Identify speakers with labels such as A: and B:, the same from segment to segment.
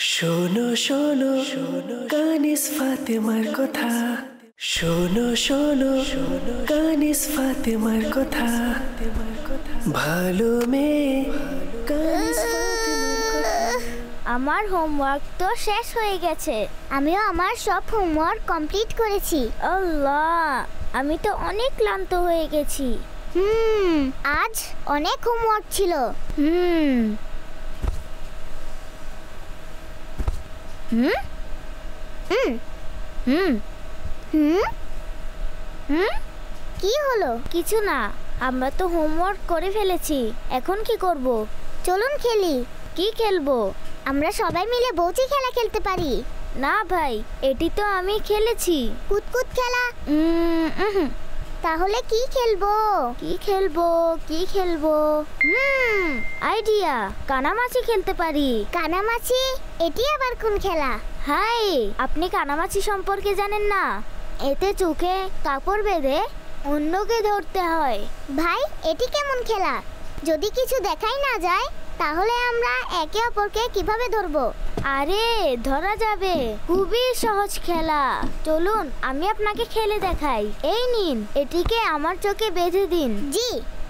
A: শোনো শোনো কানিস ফাতেমার কথা, শোনো শোনো কানিস ফাতেমার কথা, ভালো মেয়ে কানিস ফাতেমার কথা।
B: আমার হোমওয়ার্ক তো শেষ হয়ে গেছে।
C: আমিও আমার সব হোমওয়ার্ক কমপ্লিট করেছি।
B: আল্লাহ, আমি তো অনেক ক্লান্ত হয়ে গেছি।
C: আজ অনেক হোমওয়ার্ক ছিল। কি হলো?
B: কিছু না, আমরা তো হোমওয়ার্ক করে ফেলেছি। এখন কি করব?
C: চলুন খেলি।
B: কি খেলবো?
C: আমরা সবাই মিলে বউচি খেলা খেলতে পারি।
B: না ভাই, এটি তো আমি খেলেছি।
C: কুতকুত খেলা? তাহলে কি খেলবো?
B: কি খেলবো? কি খেলবো? আইডিয়া, কানামাছি খেলতে পারি।
C: কানামাছি? এটি আবার কোন খেলা?
B: হাই, আপনি কানামাছি সম্পর্কে জানেন না? এতে চোখে কাপড় বেঁধে অন্যকে ধরতে হয়।
C: ভাই, এটি কেমন খেলা? যদি কিছু দেখাই না যায় তাহলে আমরা একে অপরকে কিভাবে ধরবো?
B: আরে ধরা যাবে, খুবই সহজ খেলা। চলুন আমি আপনাকে খেলে দেখাই। এই নিন, এটিকে আমার চোখে বেঁধে দিন।
C: জি।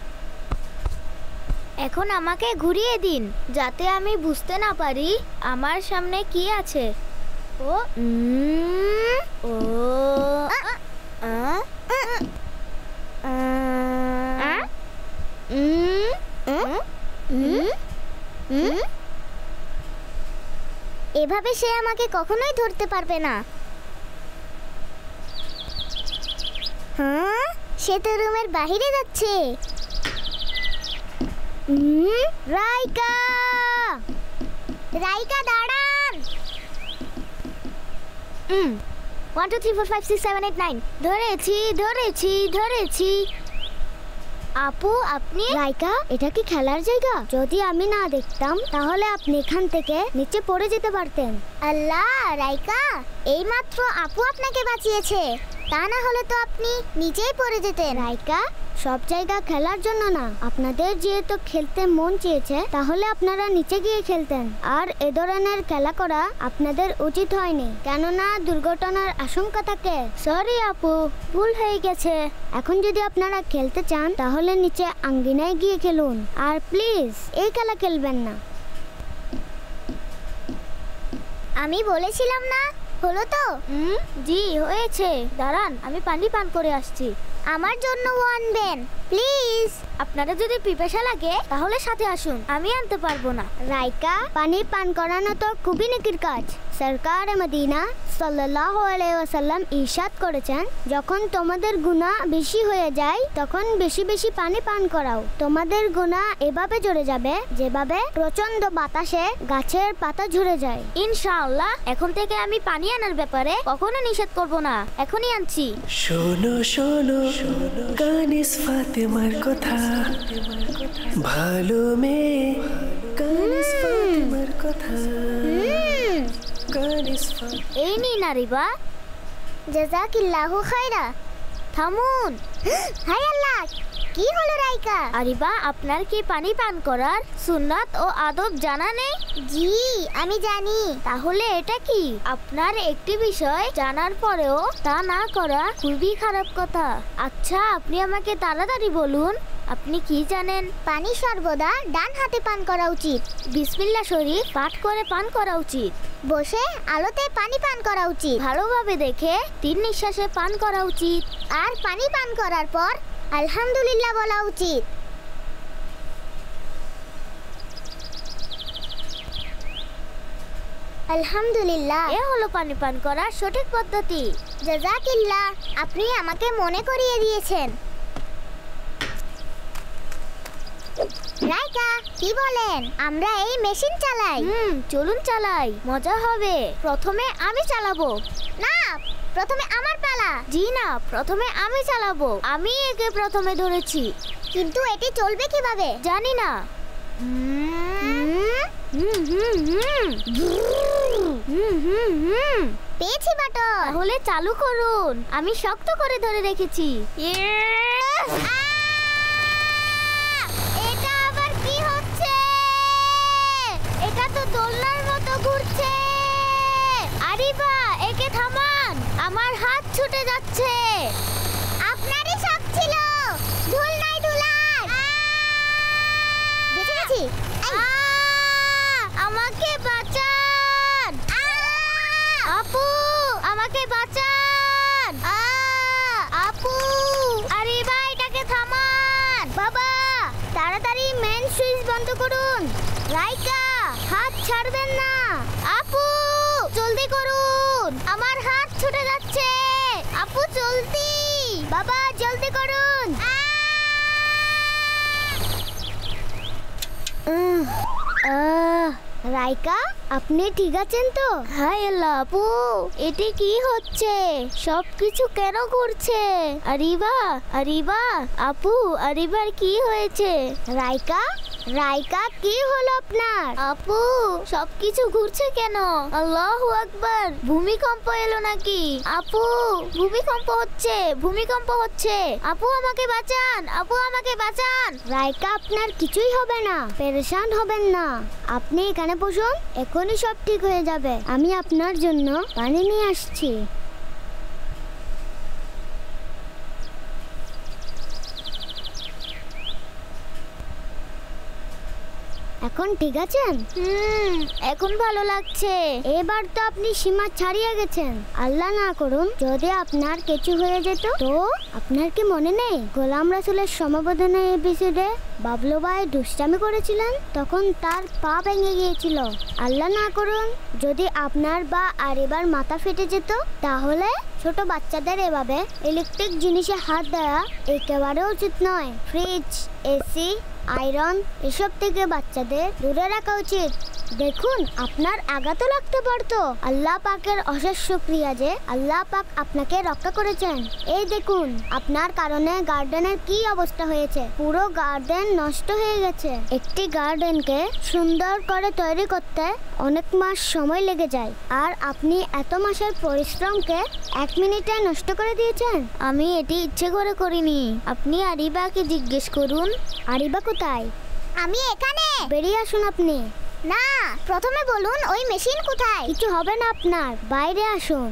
B: এখন আমাকে ঘুরিয়ে দিন, যাতে আমি বুঝতে না পারি আমার সামনে কি আছে। ও ও
C: এভাবে সে আমাকে কখনোই ধরতে পারবে না। সে তো রুমের বাহিরে যাচ্ছে। রাইকা, রাইকা দাঁড়ান।
B: 1 2 3 4 5 6 7 8 9 ধরেছি ধরেছি ধরেছি। আপু, আপনি?
C: রাইকা, এটা কি খেলার জায়গা? যদি আমি না দেখতাম তাহলে আপনি এখান থেকে নিচে পড়ে যেতে পারতেন। আল্লাহ, রাইকা, এইমাত্র আপু আপনাকে বাঁচিয়েছে। তা না হলে তো আপনি নিচেই পড়ে যেতেন। রাইকা, সব জায়গা খেলার জন্য না। আপনাদের যেহেতু খেলতে মন চেয়েছে তাহলে আপনারা নিচে গিয়ে খেলতেন। আর এ ধরনের খেলা করা আপনাদের উচিত হয়নি, কেননা দুর্ঘটনার আশঙ্কা থাকে।
B: সরি আপু, ভুল হয়ে গেছে।
C: এখন যদি আপনারা খেলতে চান তাহলে নিচে আঙ্গিনায় গিয়ে খেলুন। আর প্লিজ এই খেলা খেলবেন না। আমি বলেছিলাম না, হলো তো?
B: জি হয়েছে। দাঁড়ান, আমি পানি পান করে আসছি।
C: আমার জন্য আনবেন প্লিজ।
B: আপনারা যদি পিপাসা লাগে তাহলে সাথে আসুন, আমি আনতে পারবো না।
C: রাইকা, পানি পান করানো তো খুবই নেকির কাজ। সরকার মদিনা সাল্লাল্লাহু আলাইহি ওয়াসাল্লাম ইরশাদ করেছেন, যখন তোমাদের গুনাহ বেশি হয়ে যায় তখন বেশি বেশি পানি পান করাও। তোমাদের গুনাহ এভাবে ঝরে যাবে যেভাবে প্রচন্ড বাতাসে গাছের পাতা ঝরে যায়।
B: ইনশাআল্লাহ এখন থেকে আমি পানি আনার ব্যাপারে কখনো নিষেধ করব না। এখনই আনছি।
A: শোনো শোনো কানিস ফাতেমার কথা, ভালো মেয়ে কানিস ফাতেমার কথা, কানিস ফাতেমা।
B: এই নিন আরিবা।
C: জাযাকিল্লাহু খায়রা।
B: থামুন।
C: হায় আল্লাহ, কি হলো রাইকা?
B: আরিবা, আপনার কি পানি পান করার সুন্নাত ও আদব জানা নেই?
C: জি, আমি জানি।
B: তাহলে এটা কি? আপনার একটি বিষয় জানার পরেও তা না করা খুবই খারাপ কথা। আচ্ছা, আপনি আমাকে তাড়াতাড়ি বলুন, আপনি কি জানেন?
C: পানি সর্বদা ডান হাতে পান করা উচিত।
B: বিসমিল্লাহ শরীফ পাঠ করে পান করা উচিত।
C: বসে আলোতে পানি পান করা উচিত।
B: ভালোভাবে দেখে 3 নিঃশ্বাসে পান করা উচিত।
C: আর পানি পান করার পর আলহামদুলিল্লাহ বলা উচিত। আলহামদুলিল্লাহ,
B: এ হলো পানি পান করার সঠিক পদ্ধতি।
C: জাযাকিল্লাহ, আপনি আমাকে মনে করিয়ে দিয়েছেন। রাইকা, কি বলেন আমরা এই মেশিন চালাই?
B: চলুন চালাই, মজা হবে। প্রথমে আমি চালাবো।
C: না, প্রথমে আমার পালা।
B: জি না, প্রথমে আমি চালাবো। আমি একে প্রথমে ধরেছি।
C: কিন্তু এটি চলবে কিভাবে?
B: জানি না।
C: পেয়েছি বাটন।
B: তাহলে চালু করুন। আমি শক্ত করে ধরে রেখেছি।
C: এটা আবার কি হচ্ছে?
B: এটা তো দোলনার মতো ঘুরছে। হাত ছুটে যাচ্ছে।
C: আপনারই শখ ছিল, ধুল নাই ধুলার। বেঁচে গেছি।
B: আমাকে বাঁচান আপু, আমাকে বাঁচান আপু। আরে ভাই, এটাকে থামান।
C: বাবা, তাড়াতাড়ি মেন সুইচ বন্ধ করুন। রাইকা, হাত ছাড়বেন না।
B: আপু জলদি করুন, আমার হাত ছুটে যাচ্ছে। আপু জলদি।
C: বাবা জলদি করুন। রাইকা, আপনি ঠিক আছেন তো?
B: হাই আল্লাহ আপু, এটি কি হচ্ছে? সবকিছু কেন করছে? আরিবা, আরিবা আপু, আরিবার কি হয়েছে?
C: রাইকা, রাইকা কি হলো আপনার?
B: আপু সবকিছু ঘুরছে কেন? আল্লাহু আকবার, ভূমিকম্প এলো নাকি? আপু ভূমিকম্প হচ্ছে, ভূমিকম্প হচ্ছে। আপু আমাকে বাঁচান, আপু আমাকে বাঁচান।
C: রাইকা, আপনার কিছুই হবে না, পেরেশান হবেন না। আপনি এখানে বসুন, এখনই সব ঠিক হয়ে যাবে। আমি আপনার জন্য পানি নিয়ে আসছি। এখন ঠিক আছেন?
B: এখন ভালো লাগছে।
C: এবার তো আপনি সীমা ছাড়িয়ে গেছেন। আল্লাহ না করুন যদি আপনার কিছু হয়ে যেত, তো আপনার কি মনে নেই গোলাম রাসূলের সমাবর্তনা এপিসোডে বাবলু ভাই দুষ্টামি করেছিলেন? তখন তার পা ভেঙে গিয়েছিল। আল্লাহ না করুন যদি আপনার বা আরিবার মাথা ফেটে যেত, তাহলে ছোট বাচ্চাদের এভাবে ইলেকট্রিক জিনিসে হাত দেওয়া একেবারে উচিত নয়। ফ্রিজ, এসি, আয়রন এসব থেকে বাচ্চাদের দূরে রাখা উচিত। দেখুন, আপনার আঘাতও লাগতে পারতো। আল্লাহ পাকের অশেষ শুকরিয়া যে আল্লাহ পাক আপনাকে রক্ষা করেছেন। এই দেখুন, আপনার কারণে গার্ডেনের কি অবস্থা হয়েছে। পুরো গার্ডেন নষ্ট হয়ে গেছে। একটি গার্ডেনকে সুন্দর করে তৈরি করতে অনেক মাস সময় লেগে যায়, আর আপনি এত মাসের পরিশ্রমকে 1 মিনিটে নষ্ট করে দিয়েছেন।
B: আমি এটি ইচ্ছে করে করিনি। আপনি আরিবাকে জিজ্ঞেস করুন।
C: আরিবা কোথায়? আমি এখানে। বেরিয়ে আসুন আপনি। না, প্রথমে বলুন ওই মেশিন কোথায়? কিছু হবে না আপনার, বাইরে আসুন।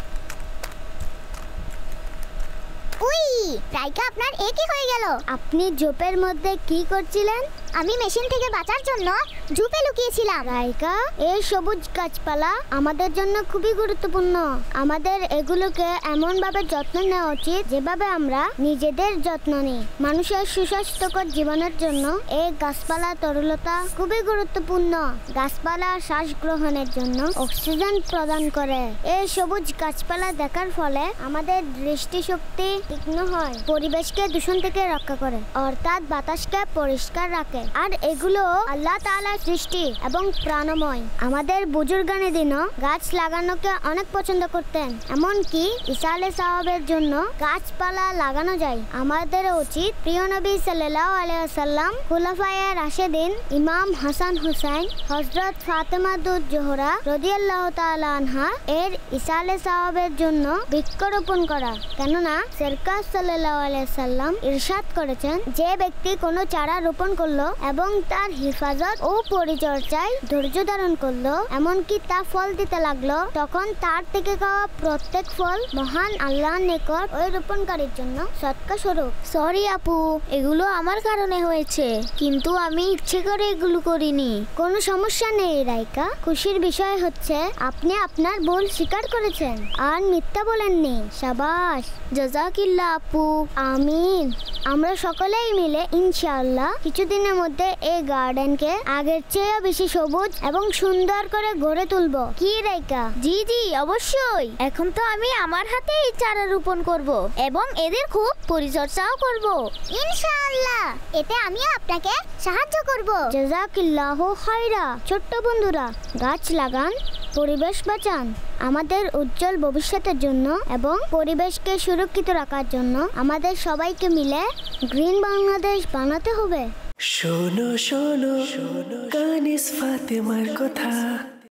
C: উই, রাইকা, আপনার এ কি হয়ে গেল? আপনি ঝোপের মধ্যে কি করছিলেন? আমি মেশিন থেকে বাঁচার জন্য ঝোপে লুকিয়েছিলাম। রাইকা, এই সবুজ গাছপালা আমাদের জন্য খুবই গুরুত্বপূর্ণ। আমাদের এগুলোকে এমন ভাবে যত্ন নেওয়া উচিত যেভাবে আমরা নিজেদের যত্ন নিই। মানুষের সুস্বাস্থ্যকর জীবনের জন্য এই গাছপালা তরলতা খুবই গুরুত্বপূর্ণ। গাছপালা শ্বাস গ্রহণের জন্য অক্সিজেন প্রদান করে। এই সবুজ গাছপালা দেখার ফলে আমাদের দৃষ্টিশক্তি তীক্ষ্ণ হয়, পরিবেশকে দূষণ থেকে রক্ষা করে, অর্থাৎ বাতাসকে পরিষ্কার রাখে। আর এগুলো আল্লাহ তাআলার সৃষ্টি এবং প্রাণময়। আমাদের বুজুর্গানে দিনও গাছ লাগানোকে অনেক পছন্দ করতেন। এমনকি ঈসা আলাইহিস সালামের জন্য গাছপালা লাগানো যায়। আমাদের উচিত প্রিয় নবী সাল্লাল্লাহু আলাইহি ওয়াসাল্লাম, খুলাফায়ে রাশেদিন, ইমাম হাসান হুসাইন, হযরত ফাতেমা জোহরা রাদিয়াল্লাহু তাআলা আনহা এর ঈসা আলাইহিস সালামের জন্য বৃক্ষরোপণ করা। কেননা সরকার সাল্লাল্লাহু আলাইহি ওয়াসাল্লাম ইরশাদ করেছেন, যে ব্যক্তি কোনো চারা রোপণ করলো এবং তার হিফাজত ও পরিচর্যায় ধৈর্য ধারণ করলো, এমনকি তা ফল দিতে লাগলো, তখন তার থেকে খাওয়া প্রত্যেক ফল মহান আল্লাহর নিকট ওই রোপণকারীর জন্য সদকা স্বরূপ।
B: সরি আপু, এগুলো আমার কারণে হয়েছে, কিন্তু আমি ইচ্ছে করে এগুলো করিনি।
C: কোনো সমস্যা নেই রাইকা। খুশির বিষয় হচ্ছে আপনি আপনার ভুল স্বীকার করেছেন আর মিথ্যা বলেননি। শাবাশ,
B: জাযাকিল্লাহ আপু।
C: আমিন। আমরা সকলেই মিলে ইনশাআল্লাহ কিছুদিনের মধ্যে এই গার্ডেনকে আগের চেয়ে বেশি সবুজ এবং সুন্দর করে গড়ে তুলবো। কি রাইকা?
B: জি জি, অবশ্যই। এখন তো আমি আমার হাতেই চারা রোপণ করব এবং এদের খুব পরিচর্যাও করব
C: ইনশাআল্লাহ। এতে আমি আপনাকে সাহায্য করব। জাযাকিল্লাহু খায়রা। ছোট্ট বন্ধুরা, গাছ লাগান, পরিবেশ বাঁচান। আমাদের উজ্জ্বল ভবিষ্যতের জন্য এবং পরিবেশকে সুরক্ষিত রাখার জন্য আমাদের সবাইকে মিলে গ্রিন বাংলাদেশ বানাতে হবে।
A: শোনো শোনো, কানিস ফাতেমার কথা।